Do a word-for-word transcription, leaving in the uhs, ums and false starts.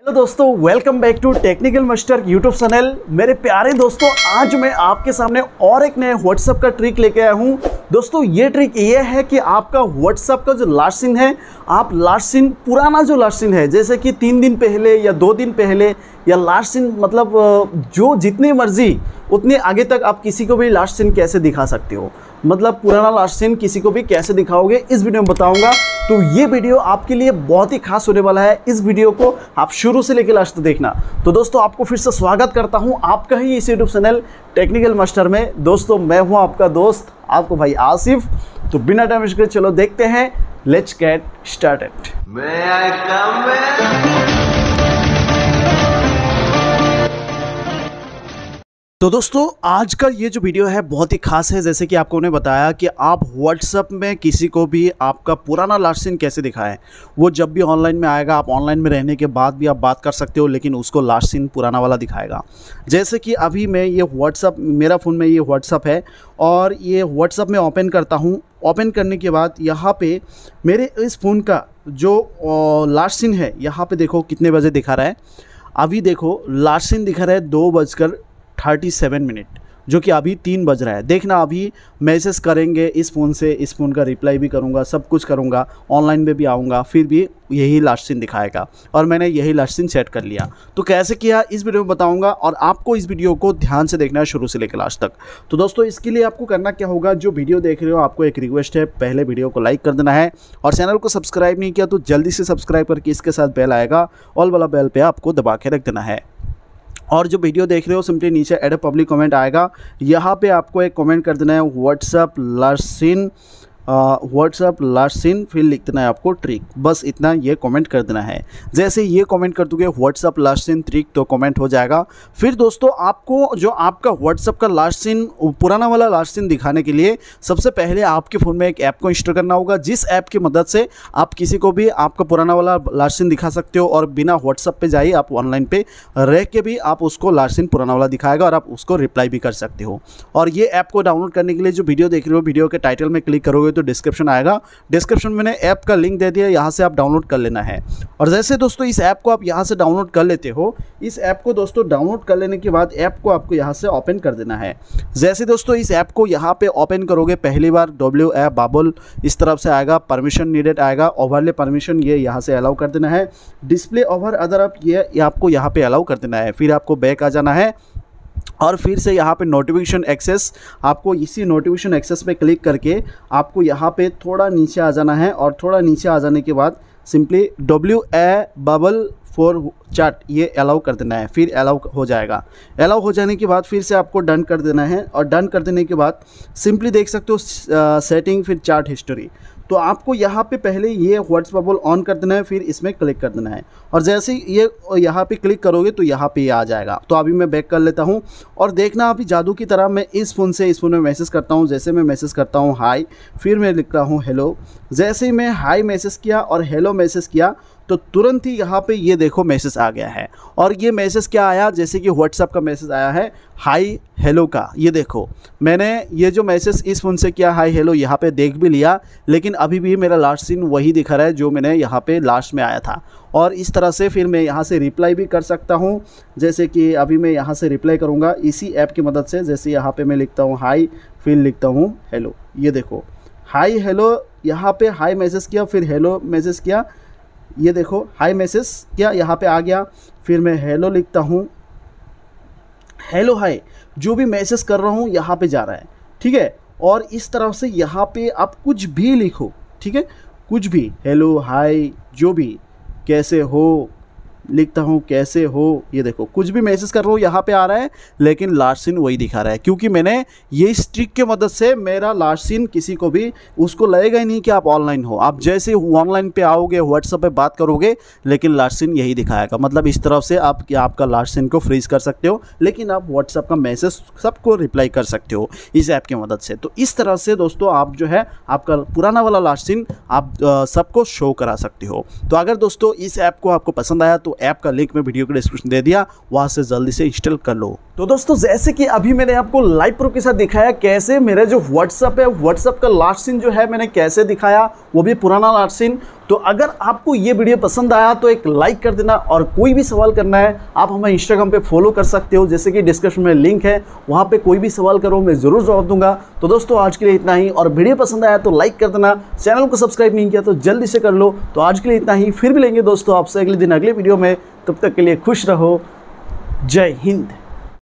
तो दोस्तों welcome back to technical master YouTube channel. मेरे प्यारे दोस्तों, आज मैं आपके सामने और एक नए व्हाट्सएप का ट्रिक लेके आया हूँ। दोस्तों ये ट्रिक ये है कि आपका व्हाट्सएप का जो लास्ट सीन है, आप लास्ट सीन पुराना जो लास्ट सीन है, जैसे कि तीन दिन पहले या दो दिन पहले या लास्ट सीन, मतलब जो जितनी मर्जी उतने आगे तक आप किसी को भी लास्ट सीन कैसे दिखा सकते हो, मतलब पुराना लास्ट सीन किसी को भी कैसे दिखाओगे, इस वीडियो में बताऊंगा। तो ये वीडियो आपके लिए बहुत ही खास होने वाला है। इस वीडियो को आप शुरू से लेकर लास्ट तक देखना। तो दोस्तों आपको फिर से स्वागत करता हूं आपका ही इस यूट्यूब चैनल टेक्निकल मास्टर में। दोस्तों मैं हूं आपका दोस्त, आपको भाई आसिफ। तो बिना टाइम वेस्ट करे चलो देखते हैं, लेट्स गेट स्टार्टेड। तो दोस्तों आज का ये जो वीडियो है बहुत ही खास है। जैसे कि आपको ने बताया कि आप व्हाट्सएप में किसी को भी आपका पुराना लास्ट सीन कैसे दिखाएं। वो जब भी ऑनलाइन में आएगा, आप ऑनलाइन में रहने के बाद भी आप बात कर सकते हो, लेकिन उसको लास्ट सीन पुराना वाला दिखाएगा। जैसे कि अभी मैं ये व्हाट्सएप, मेरा फ़ोन में ये व्हाट्सएप है और ये व्हाट्सएप में ओपन करता हूँ। ओपन करने के बाद यहाँ पे मेरे इस फ़ोन का जो लास्ट सीन है, यहाँ पे देखो कितने बजे दिखा रहा है। अभी देखो लास्ट सीन दिखा रहा है दो बजकर थर्टी सेवन मिनट, जो कि अभी तीन बज रहा है। देखना अभी मैसेज करेंगे इस फ़ोन से, इस फ़ोन का रिप्लाई भी करूँगा, सब कुछ करूँगा, ऑनलाइन में भी आऊँगा, फिर भी यही लास्ट सीन दिखाएगा। और मैंने यही लास्ट सीन सेट कर लिया। तो कैसे किया इस वीडियो में बताऊँगा, और आपको इस वीडियो को ध्यान से देखना है शुरू से लेकर लास्ट तक। तो दोस्तों इसके लिए आपको करना क्या होगा, जो वीडियो देख रहे हो आपको एक रिक्वेस्ट है, पहले वीडियो को लाइक कर देना है, और चैनल को सब्सक्राइब नहीं किया तो जल्दी से सब्सक्राइब करके इसके साथ बेल आएगा, ऑल वाला बेल पर आपको दबा के रख देना है। और जो वीडियो देख रहे हो सिंपली नीचे ऐड अ पब्लिक कमेंट आएगा, यहाँ पे आपको एक कमेंट कर देना है WhatsApp last seen, WhatsApp last seen, फिर लिख देना है आपको ट्रिक। बस इतना ये कमेंट कर देना है। जैसे ये कमेंट कर दोगे व्हाट्सएप लास्ट सीन ट्रिक, तो कमेंट हो जाएगा। फिर दोस्तों आपको जो आपका व्हाट्सएप का लास्ट सीन, पुराना वाला लास्ट सीन दिखाने के लिए सबसे पहले आपके फ़ोन में एक ऐप को इंस्टॉल करना होगा, जिस ऐप की मदद से आप किसी को भी आपका पुराना वाला लास्ट सीन दिखा सकते हो, और बिना व्हाट्सएप पे जाइए आप ऑनलाइन पे रह के भी आप उसको लास्ट सीन पुराना वाला दिखाएगा, और आप उसको रिप्लाई भी कर सकते हो। और ये ऐप को डाउनलोड करने के लिए जो वीडियो देख रहे हो, वीडियो के टाइटल में क्लिक करोगे तो डिस्क्रिप्शन आएगा। डिस्क्रिप्शन में मैंने ऐप का लिंक दे दिया, यहाँ से आप डाउनलोड कर लेना है। और जैसे दोस्तों इस ऐप को आप यहाँ से डाउनलोड कर लेते हो, इस ऐप को दोस्तों डाउनलोड कर लेने के बाद ऐप को आपको यहाँ से ओपन कर देना है। जैसे दोस्तों इस ऐप को यहाँ पे ओपन करोगे, पहली बार डब्ल्यू ऐप बाबुल इस तरफ से आएगा, परमिशन नीडेड आएगा, ओवरले परमिशन ये यहाँ से अलाउ कर देना है, डिस्प्ले ओवर अदर आप ये, ये आपको यहाँ पे अलाउ कर देना है। फिर आपको बैक आ जाना है, और फिर से यहाँ पे नोटिफिकेशन एक्सेस, आपको इसी नोटिफिकेशन एक्सेस पे क्लिक करके आपको यहाँ पे थोड़ा नीचे आ जाना है, और थोड़ा नीचे आ जाने के बाद simply W A bubble for chat ये अलाउ कर देना है। फिर अलाउ हो जाएगा। अलाउ हो जाने के बाद फिर से आपको डन कर देना है, और डन कर देने के बाद सिंपली देख सकते हो सेटिंग, फिर चैट हिस्ट्री। तो आपको यहाँ पे पहले ये व्हाट्सएप बबल ऑन कर देना है, फिर इसमें क्लिक कर देना है, और जैसे ही ये यहाँ पे क्लिक करोगे तो यहाँ पे ये आ जाएगा। तो अभी मैं बैक कर लेता हूँ, और देखना अभी जादू की तरह मैं इस फ़ोन से इस फ़ोन में मैसेज करता हूँ। जैसे मैं मैसेज करता हूँ हाय, फिर मैं लिख रहा हूँ हेलो। जैसे ही मैं हाय मैसेज किया और हेलो मैसेज किया तो तुरंत ही यहाँ पे ये देखो मैसेज आ गया है। और ये मैसेज क्या आया, जैसे कि व्हाट्सएप का मैसेज आया है हाय हेलो का। ये देखो मैंने ये जो मैसेज इस फ़ोन से किया हाय हेलो, यहाँ पे देख भी लिया, लेकिन अभी भी मेरा लास्ट सीन वही दिखा रहा है जो मैंने यहाँ पे लास्ट में आया था। और इस तरह से फिर मैं यहाँ से रिप्लाई भी कर सकता हूँ। जैसे कि अभी मैं यहाँ से रिप्लाई करूँगा इसी ऐप की मदद से। जैसे यहाँ पर मैं लिखता हूँ हाई, फिर लिखता हूँ हेलो। ये देखो हाई हेलो, यहाँ पर हाई मैसेज किया, फिर हेलो मैसेज किया, ये देखो हाई मैसेज क्या यहाँ पे आ गया। फिर मैं हेलो लिखता हूँ, हेलो हाय, जो भी मैसेज कर रहा हूँ यहाँ पे जा रहा है, ठीक है। और इस तरह से यहाँ पे आप कुछ भी लिखो, ठीक है, कुछ भी, हेलो हाय, जो भी, कैसे हो लिखता हूँ, कैसे हो, ये देखो कुछ भी मैसेज कर रहा हूँ यहाँ पे आ रहा है, लेकिन लास्ट सीन वही दिखा रहा है, क्योंकि मैंने ये इस ट्रिक के मदद से मेरा लास्ट सीन किसी को भी उसको लगेगा ही नहीं कि आप ऑनलाइन हो। आप जैसे ऑनलाइन पे आओगे, व्हाट्सएप पे बात करोगे, लेकिन लास्ट सीन यही दिखाएगा। मतलब इस तरफ से आप आपका लास्ट सीन को फ्रीज कर सकते हो, लेकिन आप व्हाट्सएप का मैसेज सबको रिप्लाई कर सकते हो इस ऐप की मदद से। तो इस तरह से दोस्तों आप जो है आपका पुराना वाला लास्ट सीन आप सबको शो करा सकते हो। तो अगर दोस्तों इस ऐप को आपको पसंद आया तो ऐप का लिंक मैं वीडियो के डिस्क्रिप्शन दे दिया, वहाँ से जल्दी से इंस्टॉल कर लो। तो दोस्तों जैसे कि अभी मैंने आपको लाइव प्रूफ के साथ दिखाया कैसे मेरा जो व्हाट्सअप है व्हाट्सअप का लास्ट सीन जो है मैंने कैसे दिखाया, वो भी पुराना लास्ट सीन। तो अगर आपको ये वीडियो पसंद आया तो एक लाइक कर देना, और कोई भी सवाल करना है आप हमें इंस्टाग्राम पे फॉलो कर सकते हो, जैसे कि डिस्क्रिप्शन में लिंक है, वहाँ पे कोई भी सवाल करो मैं ज़रूर जवाब दूंगा। तो दोस्तों आज के लिए इतना ही, और वीडियो पसंद आया तो लाइक कर देना, चैनल को सब्सक्राइब नहीं किया तो जल्दी से कर लो। तो आज के लिए इतना ही, फिर भी लेंगे दोस्तों आपसे अगले दिन अगले वीडियो में। तब तक के लिए खुश रहो, जय हिंद।